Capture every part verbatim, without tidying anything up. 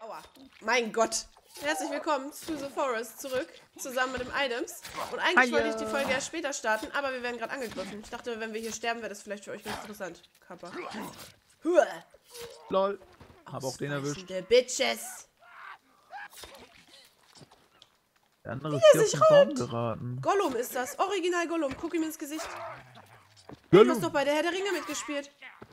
Aua. Mein Gott. Herzlich willkommen zu The Forest zurück, zusammen mit dem Items. Und eigentlich Hallo. wollte ich die Folge erst später starten, aber wir werden gerade angegriffen. Ich dachte, wenn wir hier sterben, wäre das vielleicht für euch ganz interessant. Kappa. Lol. Hab auch den erwischt. Ausweichende Bitches. Der andere Wie ist der hier auf sich den Baum rollt. geraten. Gollum ist das. Original Gollum. Guck ihm ins Gesicht. Hey, du Gollum. hast doch bei der Herr der Ringe mitgespielt.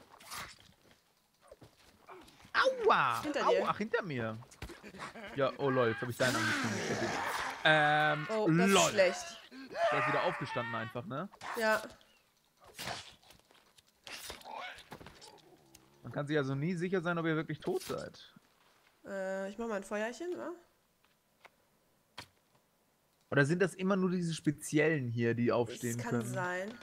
Aua! Hinter Au, dir. ach, hinter mir. Ja, oh lol, jetzt habe ich deinen angefangen. Ähm, Oh, das lol. ist schlecht. Der ist wieder aufgestanden einfach, ne? Ja. Man kann sich also nie sicher sein, ob ihr wirklich tot seid. Äh, ich mach mal ein Feuerchen, wa? Oder sind das immer nur diese speziellen hier, die aufstehen Das kann können? sein.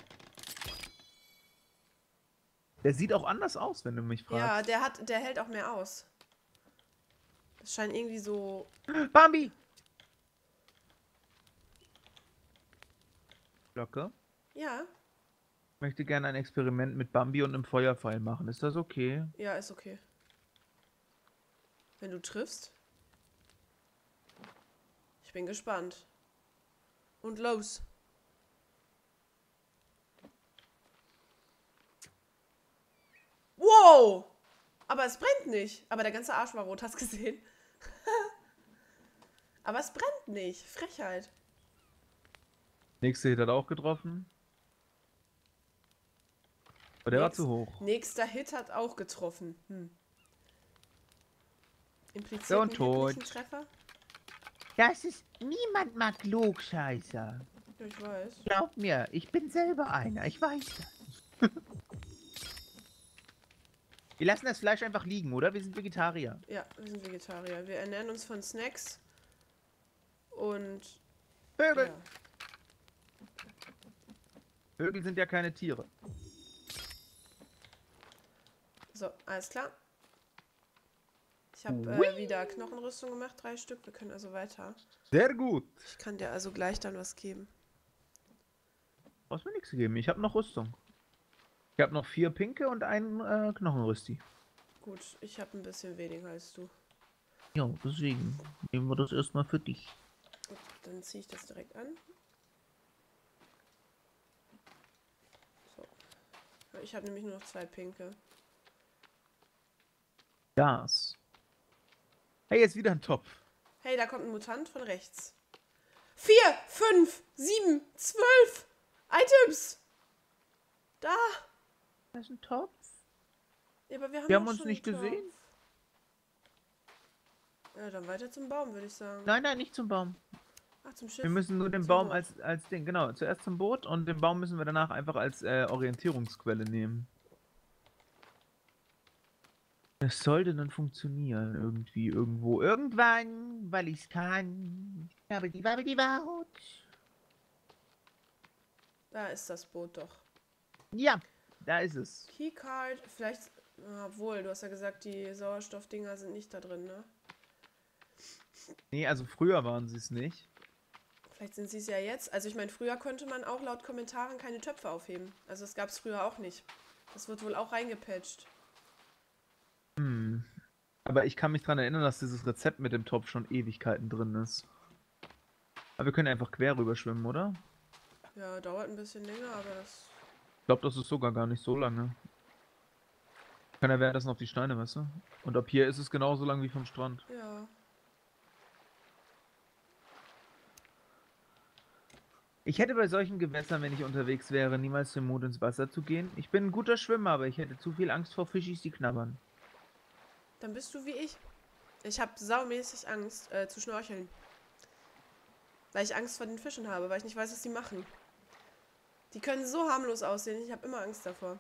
Der sieht auch anders aus, wenn du mich Ja, fragst. der hat, der hält auch mehr aus. Das scheint irgendwie so... Bambi! Glocke. Ja, Ich möchte gerne ein Experiment mit Bambi und einem Feuerpfeil machen. Ist das okay? ja, ist okay. Wenn du triffst. Ich bin gespannt. Und los. Wow! Aber es brennt nicht. Aber der ganze Arsch war rot, hast gesehen? Aber es brennt nicht. Frechheit. Nächste Hit hat auch getroffen. Aber der war Nächst- zu hoch. Nächster Hit hat auch getroffen. Hm. Impliziert So, ein und Hit tot. nicht einen Treffer? Das ist... Niemand mag Klugscheißer. Ja, ich weiß. Glaub mir, ich bin selber einer. Ich weiß das. Wir lassen das Fleisch einfach liegen, oder? Wir sind Vegetarier. Ja, wir sind Vegetarier. Wir ernähren uns von Snacks. Und... Vögel! Ja. Vögel sind ja keine Tiere. So, alles klar. Ich habe äh, wieder Knochenrüstung gemacht, drei Stück. Wir können also weiter. Sehr gut. Ich kann dir also gleich dann was geben. Brauchst mir nichts geben. Ich habe noch Rüstung. Ich habe noch vier pinke und einen äh, Knochenrüsti. Gut, ich habe ein bisschen weniger als du. Ja, deswegen nehmen wir das erstmal für dich. Gut, dann ziehe ich das direkt an. So. Ich habe nämlich nur noch zwei pinke. Das. Hey, jetzt wieder ein Topf. Hey, da kommt ein Mutant von rechts. Vier, fünf, sieben, zwölf Items! Da! Das ist ein Topf. Ja, aber wir haben, Wir doch haben uns schon nicht einen Topf. gesehen. Ja, dann weiter zum Baum, würde ich sagen. Nein, nein, nicht zum Baum. Ach, zum Schiff. Wir müssen nur den Zum Baum Boot. als, als Ding, genau, zuerst zum Boot und den Baum müssen wir danach einfach als äh, Orientierungsquelle nehmen. Das sollte dann funktionieren, irgendwie, irgendwo, irgendwann, weil ich's kann. Wabbidi, wabbidi, waut. Da ist das Boot doch. Ja, da ist es. Keycard, vielleicht, obwohl, du hast ja gesagt, die Sauerstoffdinger sind nicht da drin, ne? Nee, also früher waren sie es nicht. Vielleicht sind sie es ja jetzt. Also ich meine, früher konnte man auch laut Kommentaren keine Töpfe aufheben. Also das gab es früher auch nicht. Das wird wohl auch reingepatcht. Hm. Aber ich kann mich daran erinnern, dass dieses Rezept mit dem Topf schon Ewigkeiten drin ist. Aber wir können einfach quer rüber schwimmen, oder? Ja, dauert ein bisschen länger, aber das... Ich glaube, das ist sogar gar nicht so lange. Kann er währenddessen auf die Steine, weißt du? Und ab hier ist es genauso lang wie vom Strand. Ja. Ich hätte bei solchen Gewässern, wenn ich unterwegs wäre, niemals den Mut ins Wasser zu gehen. Ich bin ein guter Schwimmer, aber ich hätte zu viel Angst vor Fischis, die knabbern. Dann bist du wie ich. Ich habe saumäßig Angst äh, zu schnorcheln. Weil ich Angst vor den Fischen habe, weil ich nicht weiß, was die machen. Die können so harmlos aussehen, ich habe immer Angst davor.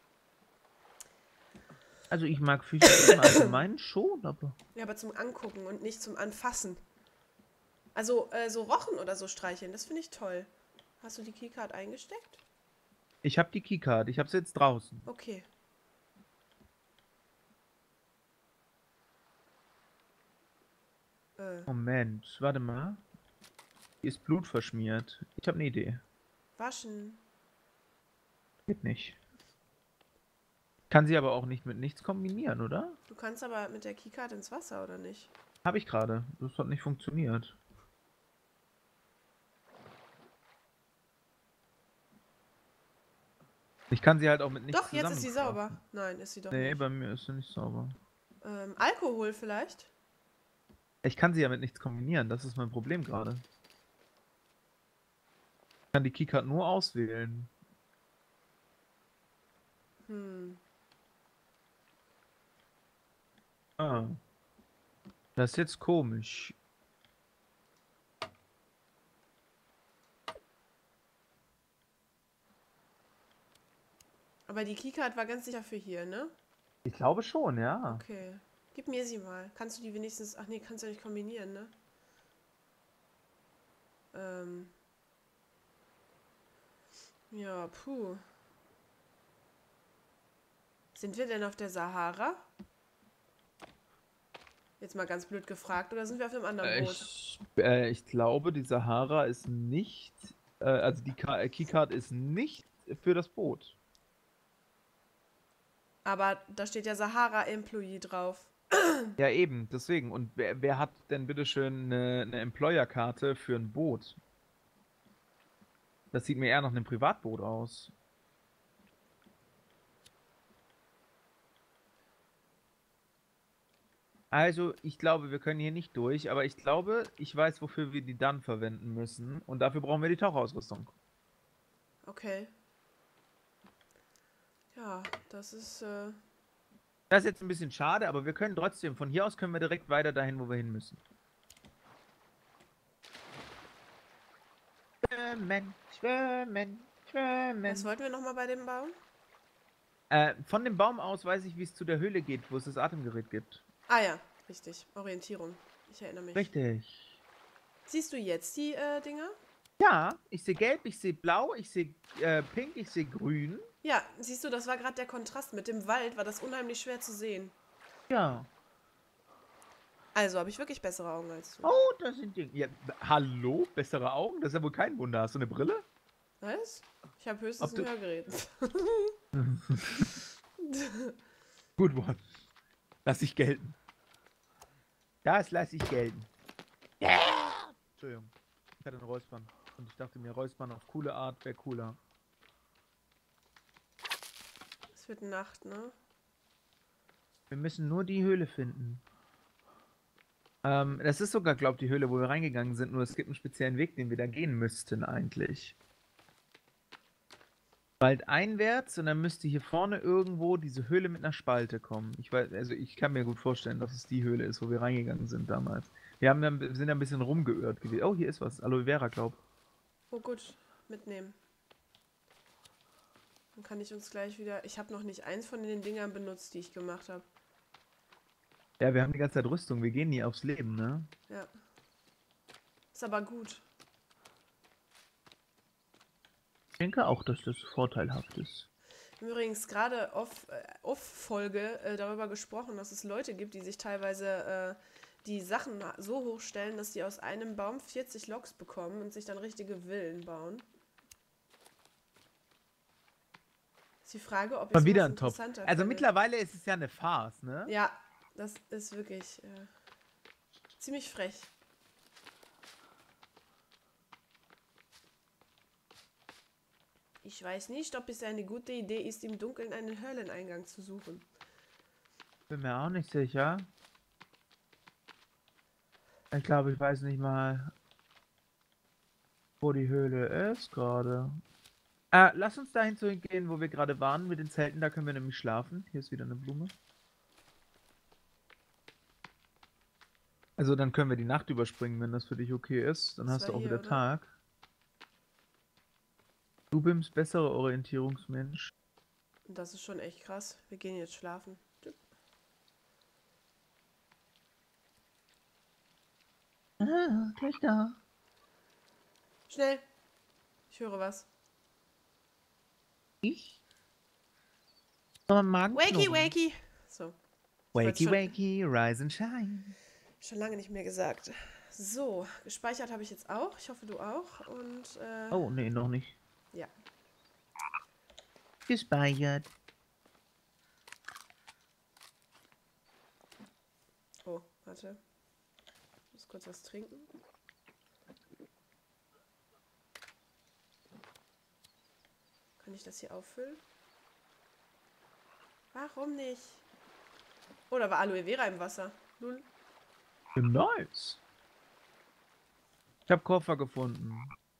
Also ich mag Fische im Allgemeinen schon, aber... Ja, aber zum Angucken und nicht zum Anfassen. Also, äh, so Rochen oder so streicheln, das finde ich toll. Hast du die Keycard eingesteckt? Ich habe die Keycard, ich habe sie jetzt draußen. Okay. Äh, Moment, warte mal. Hier ist Blut verschmiert. Ich habe eine Idee. waschen. Geht nicht. Kann sie aber auch nicht mit nichts kombinieren, oder? Du kannst aber mit der Keycard ins Wasser, oder nicht? Habe ich gerade. Das hat nicht funktioniert. Ich kann sie halt auch mit nichts Doch, jetzt ist sie zusammen sauber. craften. Nein, ist sie doch Nee, nicht. bei mir ist sie nicht sauber. Ähm, Alkohol vielleicht? Ich kann sie ja mit nichts kombinieren, das ist mein Problem gerade. Ich kann die Keycard nur auswählen. Hm. Ah. Das ist jetzt komisch. Aber die Keycard war ganz sicher für hier, ne? Ich glaube schon, ja. Okay. Gib mir sie mal. Kannst du die wenigstens... Ach nee, kannst du ja nicht kombinieren, ne? Ähm... Ja, puh. Sind wir denn auf der Sahara? Jetzt mal ganz blöd gefragt. Oder sind wir auf einem anderen Äh, Boot? Ich, äh, ich glaube, die Sahara ist nicht, äh, also die Ka- äh, Keycard ist nicht für das Boot. Aber da steht ja Sahara-Employee drauf. Ja, eben, deswegen. Und wer, wer hat denn bitteschön eine, eine Employer-Karte für ein Boot? Das sieht mir eher nach einem Privatboot aus. Also, ich glaube, wir können hier nicht durch, aber ich glaube, ich weiß, wofür wir die dann verwenden müssen. Und dafür brauchen wir die Tauchausrüstung. Okay. Ja, das ist... Äh Das ist jetzt ein bisschen schade, aber wir können trotzdem, von hier aus können wir direkt weiter dahin, wo wir hin müssen. Schwimmen, schwimmen, schwimmen. Was wollten wir nochmal bei dem Baum? Äh, von dem Baum aus weiß ich, wie es zu der Höhle geht, wo es das Atemgerät gibt. Ah ja, richtig. Orientierung. Ich erinnere mich. Richtig. Siehst du jetzt die äh, Dinger? Ja, ich sehe gelb, ich sehe blau, ich sehe äh, pink, ich sehe grün. Ja, siehst du, das war gerade der Kontrast. Mit dem Wald war das unheimlich schwer zu sehen. Ja. Also habe ich wirklich bessere Augen als du. Oh, das sind Dinge. Ja, hallo? Bessere Augen? Das ist ja wohl kein Wunder. Hast du eine Brille? Was? Ich habe höchstens Ob ein du- Hörgerät. Good one. Lass ich gelten. Das lasse ich gelten. Entschuldigung. Ich hatte einen Räuspern. Und ich dachte mir, Räuspern auf coole Art wäre cooler. Es wird Nacht, ne? Wir müssen nur die Höhle finden. Ähm, das ist sogar, glaub ich, die Höhle, wo wir reingegangen sind. Nur es gibt einen speziellen Weg, den wir da gehen müssten eigentlich. Wald einwärts und dann müsste hier vorne irgendwo diese Höhle mit einer Spalte kommen. Ich weiß, also ich kann mir gut vorstellen, dass es die Höhle ist, wo wir reingegangen sind damals. Wir haben dann, wir sind da ein bisschen rumgeirrt gewesen. Oh, hier ist was. Aloe Vera, glaub. Oh gut, mitnehmen. Dann kann ich uns gleich wieder... Ich habe noch nicht eins von den Dingern benutzt, die ich gemacht habe. Ja, wir haben die ganze Zeit Rüstung. Wir gehen nie aufs Leben, ne? Ja. Ist aber gut. Ich denke auch, dass das vorteilhaft ist. Übrigens gerade off, äh, off Folge äh, darüber gesprochen, dass es Leute gibt, die sich teilweise äh, die Sachen so hochstellen, dass die aus einem Baum vierzig Loks bekommen und sich dann richtige Villen bauen. Ist die Frage, ob ich Mal wieder sowas ein Topf. interessanter Also finde. mittlerweile ist es ja eine Farce, ne? Ja, das ist wirklich äh, ziemlich frech. Ich weiß nicht, ob es eine gute Idee ist, im Dunkeln einen Höhleneingang zu suchen. Bin mir auch nicht sicher. Ich glaube, ich weiß nicht mal, wo die Höhle ist gerade. Äh, lass uns dahin zu gehen, wo wir gerade waren, mit den Zelten. Da können wir nämlich schlafen. Hier ist wieder eine Blume. Also dann können wir die Nacht überspringen, wenn das für dich okay ist. Dann Das hast du war auch hier, wieder oder? Tag. Du bist besserer Orientierungsmensch. Das ist schon echt krass. Wir gehen jetzt schlafen. Ah, gleich da. Schnell! Ich höre was. Ich? Aber Magen Wakey, knurren. wakey! So. wollt's Wakey, schon- wakey, rise and shine. Schon lange nicht mehr gesagt. So, gespeichert habe ich jetzt auch. Ich hoffe, du auch. Und, äh, Oh, nee, noch nicht. ja. Gespeichert. Warte. Ich muss kurz was trinken. Kann ich das hier auffüllen? Warum nicht? Oh, da war Aloe Vera im Wasser. Lul. Nice. Ich habe Koffer gefunden.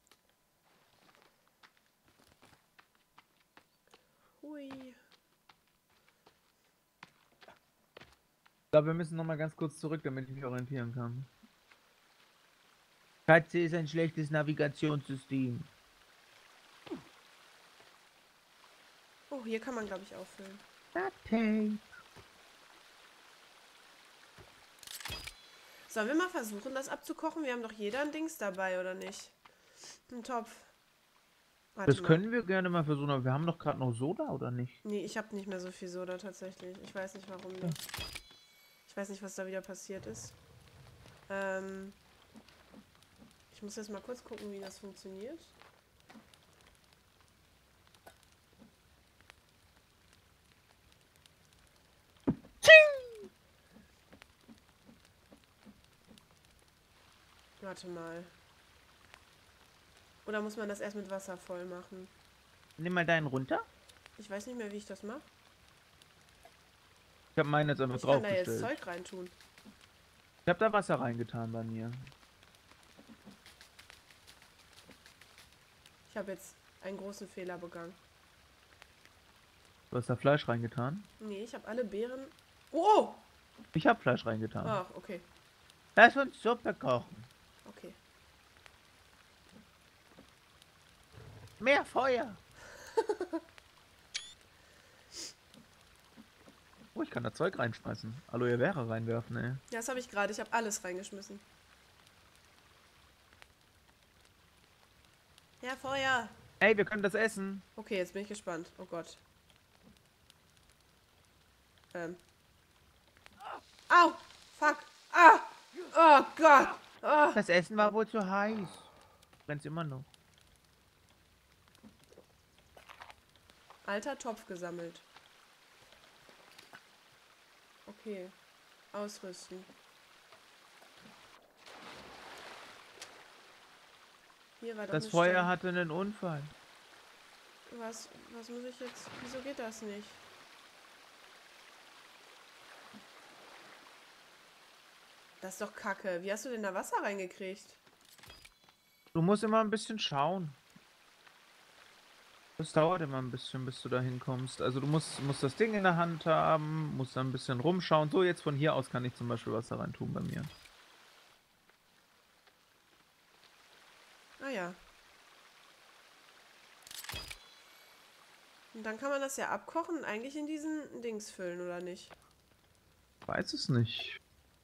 Hui. Ich glaube, wir müssen noch mal ganz kurz zurück, damit ich mich orientieren kann. Katze ist ein schlechtes Navigationssystem. Oh, hier kann man, glaube ich, auffüllen. Okay. Sollen wir mal versuchen, das abzukochen? Wir haben doch jeder ein Dings dabei, oder nicht? Ein Topf. Warte Das mal. können wir gerne mal versuchen, aber wir haben doch gerade noch Soda, oder nicht? Nee, ich habe nicht mehr so viel Soda tatsächlich. Ich weiß nicht, warum nicht. Ich weiß nicht, was da wieder passiert ist. Ähm... Ich muss jetzt mal kurz gucken, wie das funktioniert. Warte mal. Oder muss man das erst mit Wasser voll machen? Nimm mal deinen runter. Ich weiß nicht mehr, wie ich das mache. Ich habe meinen jetzt einfach Ich kann da jetzt draufgestellt. Zeug reintun. Ich habe da Wasser reingetan bei mir. Ich habe jetzt einen großen Fehler begangen. Du hast da Fleisch reingetan. Nee, ich habe alle Beeren... Oh! Ich habe Fleisch reingetan. Ach, okay. Lass uns Suppe kochen. Okay. Mehr Feuer. Oh, ich kann da Zeug reinschmeißen. Aloe Vera reinwerfen, ey. Ja, das habe ich gerade. Ich habe alles reingeschmissen. Ja, Feuer! Ey, wir können das essen. Okay, jetzt bin ich gespannt. Oh Gott. Ähm. Au! Fuck! Ah! Oh Gott! Ah! Das Essen war wohl zu heiß. Brennt's immer noch. Alter Topf gesammelt. Okay. Ausrüsten. Hier war doch Das eine Feuer Stelle. hatte einen Unfall. Was, was muss ich jetzt... Wieso geht das nicht? Das ist doch kacke. Wie hast du denn da Wasser reingekriegt? Du musst immer ein bisschen schauen. Das dauert immer ein bisschen, bis du da hinkommst. Also du musst, musst das Ding in der Hand haben, musst da ein bisschen rumschauen. So, jetzt von hier aus kann ich zum Beispiel Wasser reintun bei mir. Ah ja. Und dann kann man das ja abkochen und eigentlich in diesen Dings füllen, oder nicht? Weiß es nicht.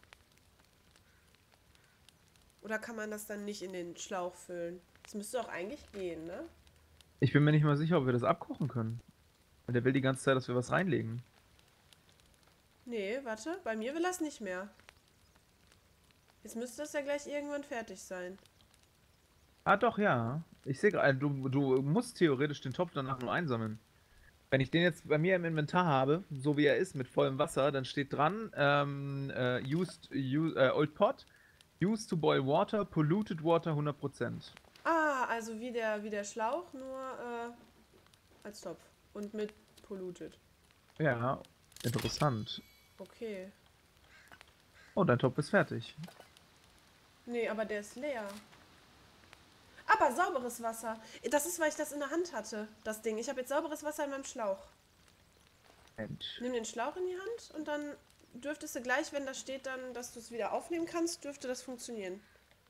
Oder kann man das dann nicht in den Schlauch füllen? Das müsste doch eigentlich gehen, ne? Ich bin mir nicht mal sicher, ob wir das abkochen können. Weil der will die ganze Zeit, dass wir was reinlegen. Nee, warte. Bei mir will das nicht mehr. Jetzt müsste das ja gleich irgendwann fertig sein. Ah, doch, ja. Ich sehe gerade, du, du musst theoretisch den Topf danach nur einsammeln. Wenn ich den jetzt bei mir im Inventar habe, so wie er ist, mit vollem Wasser, dann steht dran, ähm, äh, used, use, äh, old pot, used to boil water, polluted water hundert Prozent. Ah, also wie der, wie der Schlauch, nur äh, als Topf. Und mit polluted. Ja, interessant. Okay. Oh, dein Topf ist fertig. Nee, aber der ist leer. Aber sauberes Wasser. Das ist, weil ich das in der Hand hatte, das Ding. Ich habe jetzt sauberes Wasser in meinem Schlauch. Mensch. Nimm den Schlauch in die Hand und dann dürftest du gleich, wenn da steht dann, dass du es wieder aufnehmen kannst, dürfte das funktionieren.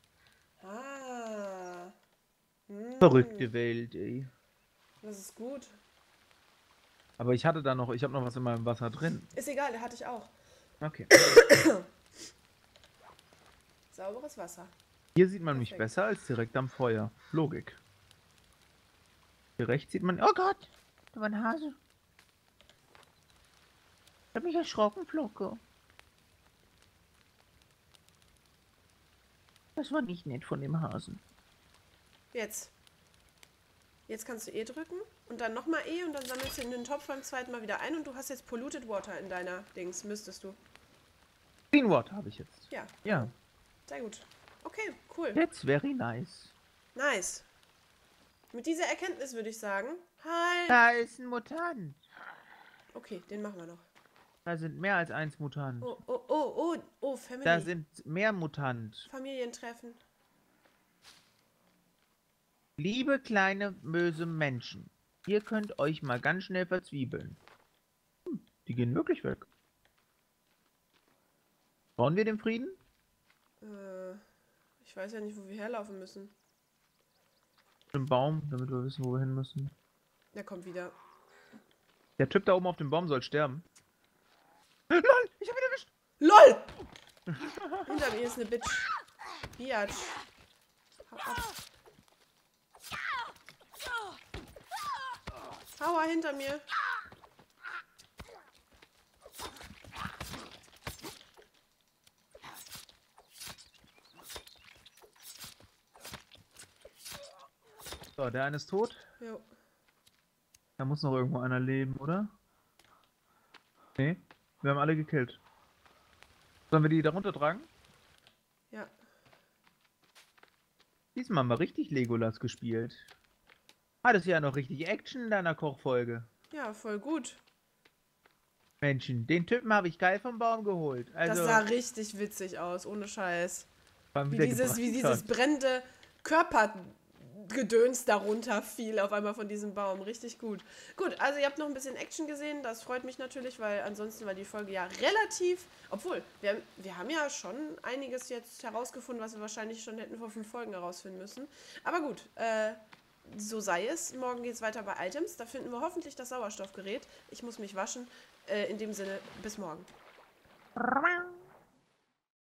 Ah. Hm. Verrückte Welt, ey. Das ist gut. Aber ich hatte da noch, ich habe noch was in meinem Wasser drin. Ist egal, der hatte ich auch. Okay. Sauberes Wasser. Hier sieht man mich Perfekt. besser als direkt am Feuer. Logik. Hier rechts sieht man... Oh Gott! Da war ein Hase. Ich hab mich erschrocken, Flocke. Das war nicht nett von dem Hasen. Jetzt. Jetzt kannst du E drücken und dann nochmal E und dann sammelst du in den Topf beim zweiten Mal wieder ein und du hast jetzt Polluted Water in deiner Dings. Müsstest du. Greenwater habe ich jetzt. Ja, Ja. sehr gut. Okay, cool. That's very nice. Nice. Mit dieser Erkenntnis würde ich sagen, halt. Da ist ein Mutant. Okay, den machen wir noch. Da sind mehr als eins Mutant. Oh, oh, oh, oh, oh, Family. Da sind mehr Mutant. Familientreffen. Liebe kleine böse Menschen, ihr könnt euch mal ganz schnell verzwiebeln. Hm, die gehen wirklich weg. Brauchen wir den Frieden? Äh, ich weiß ja nicht, wo wir herlaufen müssen. Im Baum, damit wir wissen, wo wir hin müssen. Der kommt wieder. Der Typ da oben auf dem Baum soll sterben. LOL, ich hab ihn erwischt! LOL! Hinter mir ist eine Bitch. Biatch. Hau ab. Hauer hinter mir. So, der eine ist tot. Jo. Da muss noch irgendwo einer leben, oder? Nee, wir haben alle gekillt. Sollen wir die da runtertragen? Ja. Diesmal haben wir richtig Legolas gespielt. Hattest ja noch richtig Action in deiner Kochfolge. Ja, voll gut. Menschen, den Typen habe ich geil vom Baum geholt. Also, Das sah richtig witzig aus, ohne Scheiß. wann Wie der dieses, wie gebrannt dieses hat. brennende Körpergedöns darunter fiel auf einmal von diesem Baum. Richtig gut. Gut, also ihr habt noch ein bisschen Action gesehen. Das freut mich natürlich, weil ansonsten war die Folge ja relativ... Obwohl, wir, wir haben ja schon einiges jetzt herausgefunden, was wir wahrscheinlich schon hätten vor fünf Folgen herausfinden müssen. Aber gut, äh... so sei es. Morgen geht es weiter bei Items. Da finden wir hoffentlich das Sauerstoffgerät. Ich muss mich waschen. Äh, in dem Sinne, bis morgen.